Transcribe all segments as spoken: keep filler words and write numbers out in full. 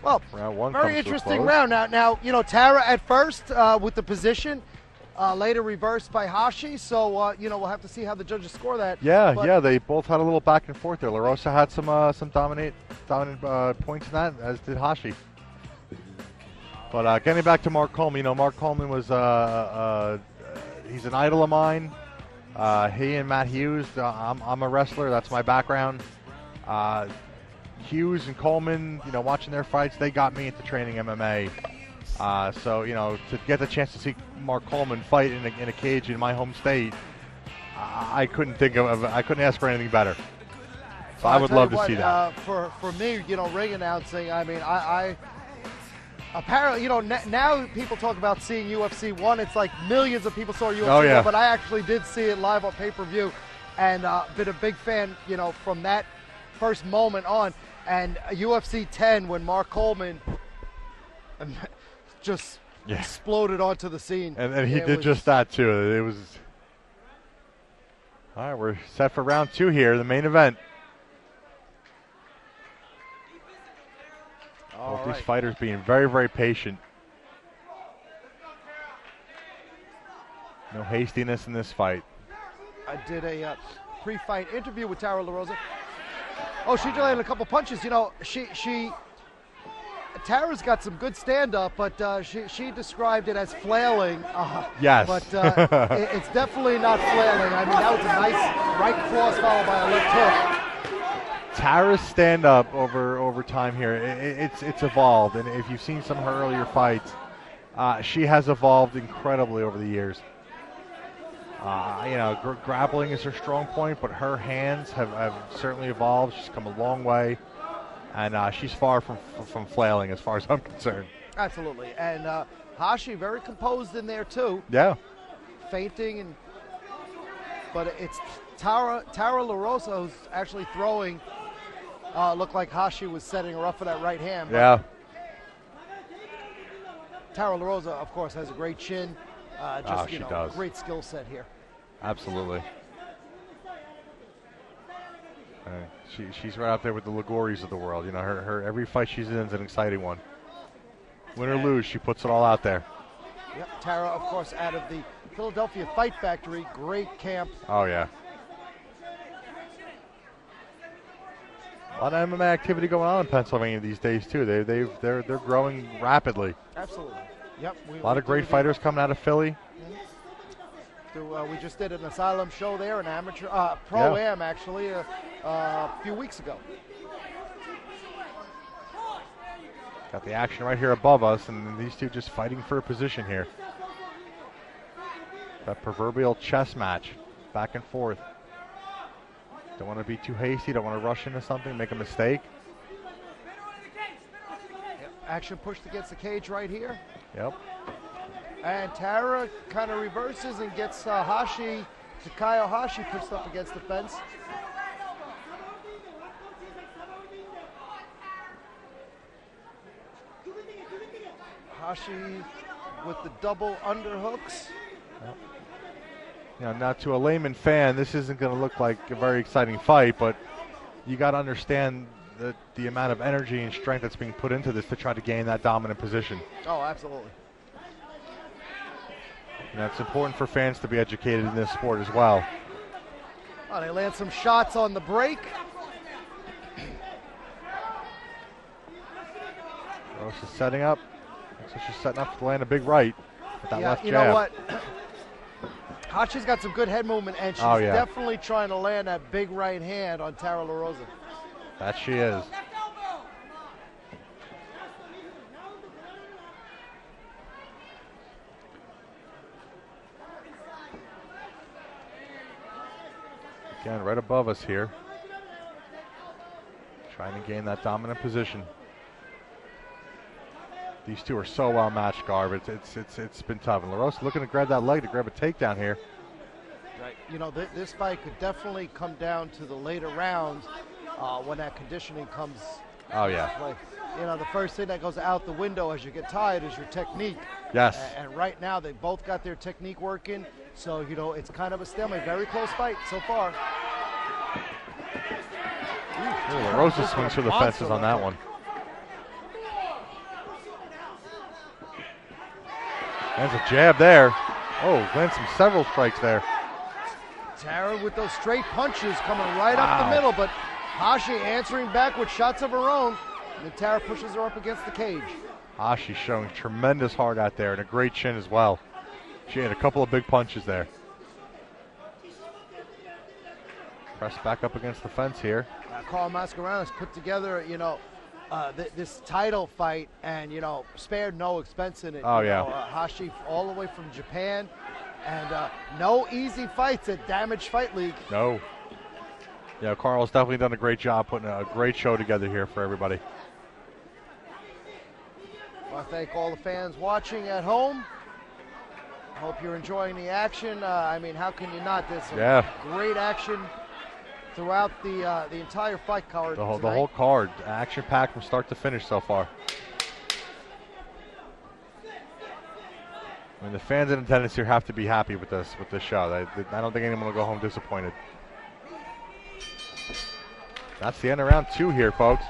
Well, round one very comes to a interesting close. round. Now, now you know, Tara at first uh, with the position, uh, later reversed by Hashi. So, uh, you know, we'll have to see how the judges score that. Yeah, But yeah, they both had a little back and forth there. La Rosa had some uh, some dominate, dominant uh, points in that, as did Hashi. But uh, getting back to Mark Coleman, you know, Mark Coleman was uh, uh, he's an idol of mine. Uh, he and Matt Hughes, uh, I'm, I'm a wrestler. That's my background. Uh, Hughes and Coleman, you know, watching their fights, they got me into training M M A. Uh, so, you know, to get the chance to see Mark Coleman fight in a, in a cage in my home state, I, I couldn't think of, of, I couldn't ask for anything better. So I I'll would tell love you to what, see that. Uh, for for me, you know, ring announcing. I mean, I. I Apparently, you know, n- now people talk about seeing U F C one. It's like millions of people saw U F C Oh, yeah. one, but I actually did see it live on pay-per-view, and uh, been a big fan, you know, from that first moment on. And U F C ten, when Mark Coleman just Yeah. exploded onto the scene, And, and he It did was- just that, too. It was. All right, we're set for round two here, the main event. All Both right. these fighters being very, very patient. No hastiness in this fight. I did a uh, pre-fight interview with Tara LaRosa. Oh, she landed a couple punches. You know, she she Tara's got some good stand-up, but uh, she she described it as flailing. Uh, Yes. But uh, it, it's definitely not flailing. I mean, that was a nice right cross followed by a left hook. Tara's stand-up over over time here, i i- it's it's evolved, and if you've seen some of her earlier fights, uh, she has evolved incredibly over the years. Uh, you know, gr- grappling is her strong point, but her hands have, have certainly evolved. She's come a long way, and uh, she's far from from flailing as far as I'm concerned. Absolutely. And uh, Hashi very composed in there too, Yeah. fainting and. But it's Tara Tara LaRosa who's actually throwing. Uh, looked like Hashi was setting her up for that right hand. but Yeah. Tara LaRosa, of course, has a great chin. Uh, just, Oh, you she know, does. great skill set here. Absolutely. Uh, she, she's right up there with the Ligoris of the world. You know, her, her every fight she's in is an exciting one. Win or lose, she puts it all out there. Yep, Tara, of course, out of the Philadelphia Fight Factory. Great camp. Oh, yeah. A lot of M M A activity going on in Pennsylvania these days, too. They, they've, they're, they're growing rapidly. Absolutely. Yep. We, A lot we of great did- fighters coming out of Philly. So, uh, we just did an Asylum show there, an amateur, uh, pro-am actually, uh, uh, a few weeks ago. Got the action right here above us, and these two just fighting for a position here. That proverbial chess match, back and forth. Don't want to be too hasty, don't want to rush into something, make a mistake. Yep. Action pushed against the cage right here. Yep. And Tara kind of reverses and gets uh, Hashi, Takayo Hashi pushed up against the fence. Hashi with the double underhooks. You know, now to a layman fan, this isn't going to look like a very exciting fight, but you got to understand the, the amount of energy and strength that's being put into this to try to gain that dominant position. Oh, absolutely. You know, it's important for fans to be educated in this sport as well. Oh, they land some shots on the break. Rose is setting up. Looks like she's setting up to land a big right with that Yeah, left you jab. know what? Hachi's got some good head movement, and she's Oh, yeah. definitely trying to land that big right hand on Tara LaRosa. That she is. Again, right above us here. Trying to gain that dominant position. These two are so well matched, Garb. It's it's it's it's been tough. And LaRosa looking to grab that leg to grab a takedown here. Right. You know, th- this fight could definitely come down to the later rounds uh, when that conditioning comes Oh into yeah. play. You know, the first thing that goes out the window as you get tired is your technique. Yes. A- And right now, they both got their technique working. So, you know, it's kind of a stalemate. Very close fight so far. Ooh, LaRosa swings for the fences on that one. There's a jab there. Oh, lands some several strikes there. Tara with those straight punches coming right Wow. up the middle, but Hashi answering back with shots of her own. And then Tara pushes her up against the cage. Hashi showing tremendous heart out there and a great chin as well. She had a couple of big punches there. Press back up against the fence here. Uh, Carl Mascarenas put together, you know, uh, th- this title fight and, you know, spared no expense in it. Oh, you yeah. know, uh, Hashi all the way from Japan. And uh, no easy fights at Damage Fight League. No. Yeah, Carl's definitely done a great job putting a great show together here for everybody. I want to thank all the fans watching at home. Hope you're enjoying the action. Uh, I mean, how can you not? There's some Yeah. great action throughout the uh, the entire fight card. The whole, the tonight. whole card, action-packed from start to finish so far. I mean, the fans in attendance here have to be happy with this with this show. They, they, I don't think anyone will go home disappointed. That's the end of round two here, folks.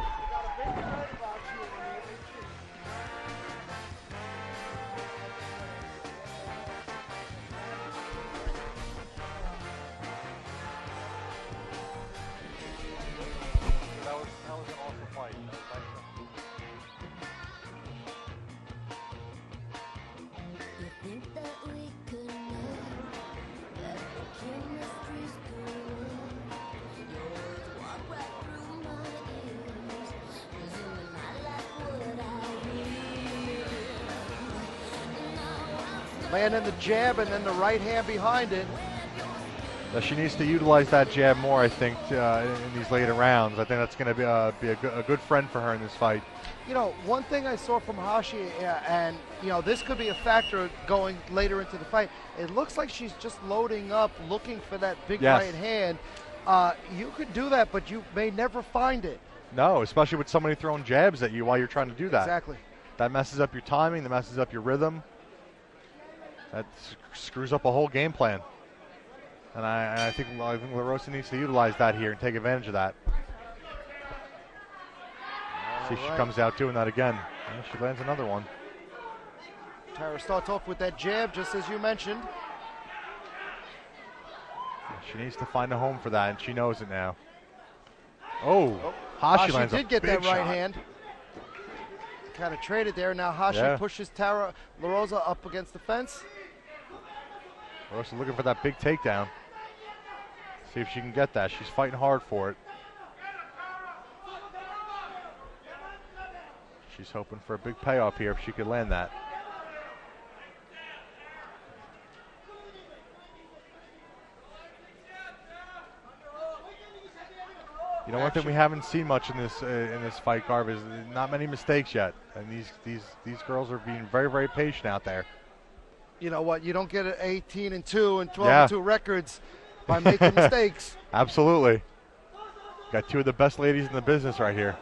Landing the jab and then the right hand behind it. Uh, she needs to utilize that jab more, I think, uh, in, in these later rounds. I think that's going to be, uh, be a, go- a good friend for her in this fight. You know, one thing I saw from Hashi, uh, and, you know, this could be a factor going later into the fight. It looks like she's just loading up, looking for that big Yes. right hand. Uh, you could do that, but you may never find it. No, especially with somebody throwing jabs at you while you're trying to do that. Exactly. That messes up your timing. That messes up your rhythm. That s- screws up a whole game plan. And I, and I think I think La Rosa needs to utilize that here and take advantage of that. See if she right. comes out doing that again. And she lands another one. Tara starts off with that jab, just as you mentioned. She needs to find a home for that, and she knows it now. Oh, Oh, Hashi, Hashi lands a did get big that right shot. hand. Kind of traded there. Now Hashi Yeah. pushes Tara La Rosa up against the fence. La Rosa looking for that big takedown. See if she can get that. She's fighting hard for it. She's hoping for a big payoff here if she could land that. You know, one thing we haven't seen much in this uh, in this fight, Garb, is not many mistakes yet, and these these these girls are being very very patient out there. You know what? You don't get an eighteen and two and twelve Yeah. and two records by making mistakes. Absolutely, got two of the best ladies in the business right here.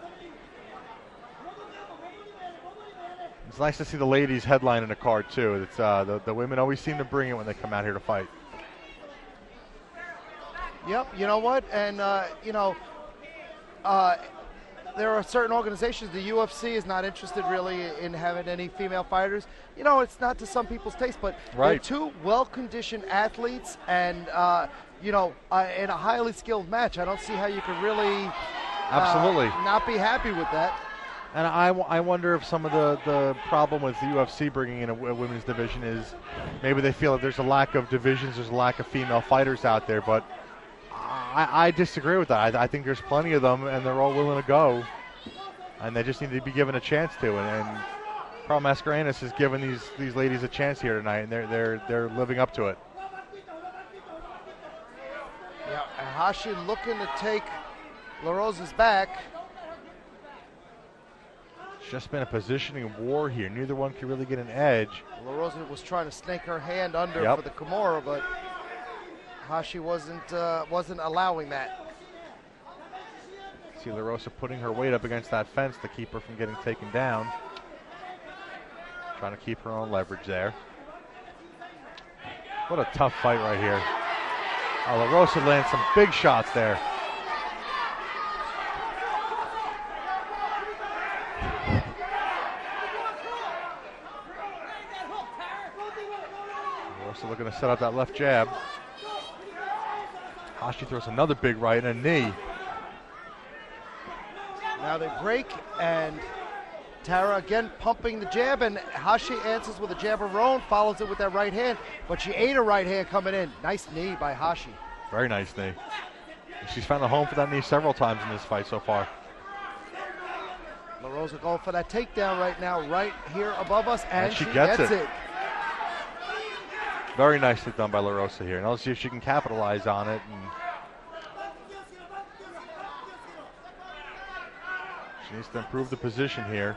It's nice to see the ladies headlining a card too. It's uh, the the women always seem to bring it when they come out here to fight. Yep. You know what? And uh, you know, uh, there are certain organizations. The U F C is not interested really in having any female fighters. You know, it's not to some people's taste, but Right. they're two well-conditioned athletes, and uh, you know, uh, in a highly skilled match, I don't see how you could really uh, Absolutely. not be happy with that. And I, w- I wonder if some of the, the problem with the U F C bringing in a, w- a women's division is maybe they feel that there's a lack of divisions, there's a lack of female fighters out there. But I, I disagree with that. I, I think there's plenty of them, and they're all willing to go. And they just need to be given a chance to. And, and Carl Mascarenas has given these, these ladies a chance here tonight, and they're, they're, they're living up to it. Yeah, and Hashi looking to take La Rosa's back. It's just been a positioning war here. Neither one can really get an edge. La Rosa was trying to snake her hand under Yep. for the Kimura, but Hashi wasn't uh, wasn't allowing that. See La Rosa putting her weight up against that fence to keep her from getting taken down. Trying to keep her own leverage there. What a tough fight right here. Oh, La Rosa lands some big shots there. looking to set up that left jab. Hashi throws another big right and a knee. Now they break, and Tara again pumping the jab, and Hashi answers with a jab of her own, follows it with that right hand, but she ate a right hand coming in. Nice knee by Hashi. Very nice knee. She's found a home for that knee several times in this fight so far. La Rosa going for that takedown right now, right here above us, and, And she she, gets gets, it. it. Very nicely done by La Rosa here. Now let's see if she can capitalize on it. And she needs to improve the position here.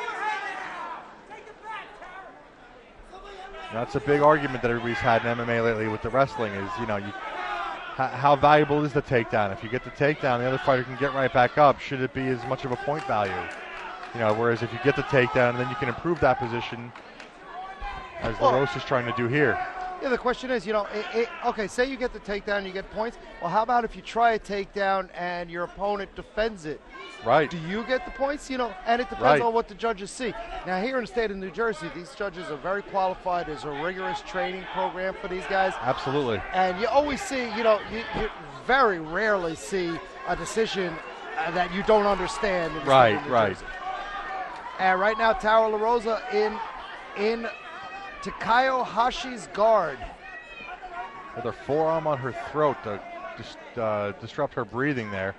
That's a big argument that everybody's had in M M A lately with the wrestling is, you know, you, how, how valuable is the takedown? If you get the takedown, the other fighter can get right back up. Should it be as much of a point value? You know, whereas if you get the takedown, then you can improve that position, as Well, La Rosa's trying to do here. Yeah, the question is, you know, it, it, okay, say you get the takedown, you get points. Well, how about if you try a takedown and your opponent defends it? Right. Do you get the points? You know, and it depends Right. on what the judges see. Now, here in the state of New Jersey, these judges are very qualified. There's a rigorous training program for these guys. Absolutely. And you always see, you know, you, you very rarely see a decision uh, that you don't understand. In the Right, state of New right. Jersey. And right now, Tara La Rosa in in Takayo Hashi's guard. With her forearm on her throat to dis uh, disrupt her breathing there.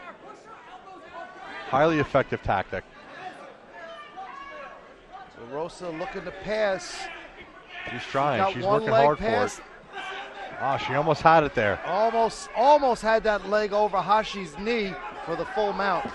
Highly effective tactic. So Rosa looking to pass. She's trying. Got She's one working leg hard pass. for it. Oh, she almost had it there. Almost, almost had that leg over Hashi's knee for the full mount.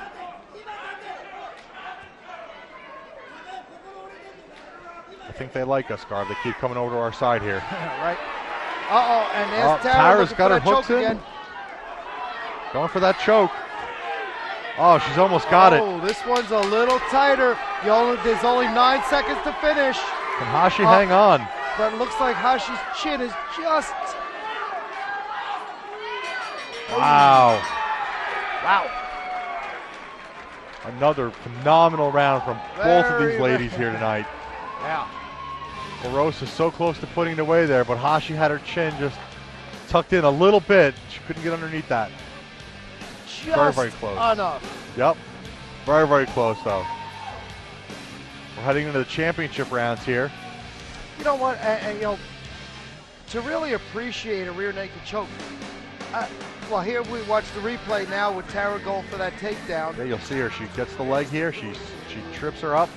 I think they like us, Garb. They keep coming over to our side here. Right. Uh-oh, and there's Oh, Tara Tara's looking got for her that choke hooks in. again. Going for that choke. Oh, she's almost got it. Oh, this one's a little tighter. You only, there's only nine seconds to finish. Can Hashi Oh. hang on? But it looks like Hashi's chin is just... Wow. Wow. Another phenomenal round from both of Very, these ladies very- here tonight. Yeah. La Rosa's so close to putting it away there, but Hashi had her chin just tucked in a little bit. She couldn't get underneath that. Just Very, very close. enough. Yep. Very, very close, though. We're heading into the championship rounds here. You know what? And, and, you know, to really appreciate a rear naked choke. Uh, well, here we watch the replay now with Tara going for that takedown. Yeah, you'll see her. She gets the leg here. She she trips her up.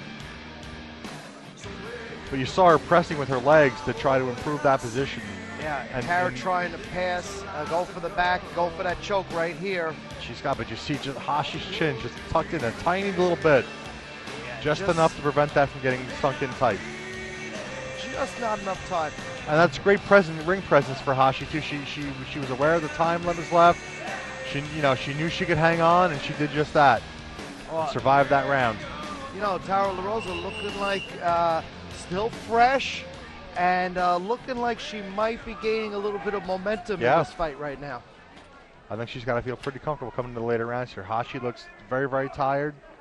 But you saw her pressing with her legs to try to improve that position. Yeah, and And- Tara and- trying to pass, uh, go for the back, go for that choke right here. She's got, but you see just Hashi's chin just tucked in a tiny little bit. Just, just- enough to prevent that from getting sunk in tight. Just not enough time. And that's great presence, ring presence for Hashi too. She she she was aware of the time limits left. She you know she knew she could hang on, and she did just that. Well, Survived that round. you know, Tara La Rosa looking like uh, still fresh and uh, looking like she might be gaining a little bit of momentum Yeah. in this fight right now. I think she's got to feel pretty comfortable coming into the later rounds here. Hashi looks very very tired.